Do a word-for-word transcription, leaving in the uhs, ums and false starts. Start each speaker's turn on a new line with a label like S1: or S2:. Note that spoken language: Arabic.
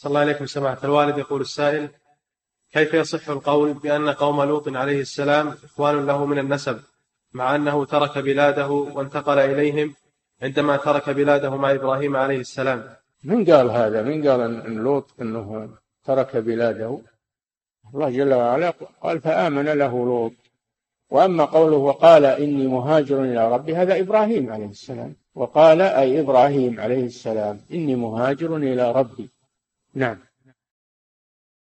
S1: صلى الله عليكم سماحة الوالد. يقول السائل: كيف يصح القول بأن قوم لوط عليه السلام إخوان له من النسب، مع أنه ترك بلاده وانتقل إليهم عندما ترك بلاده مع إبراهيم عليه السلام؟
S2: من قال هذا؟ من قال أن لوط أنه ترك بلاده؟ الله جل وعلا قال: فآمن له لوط. وأما قوله وقال إني مهاجر إلى ربي، هذا إبراهيم عليه السلام، وقال أي إبراهيم عليه السلام إني مهاجر إلى ربي. نعم.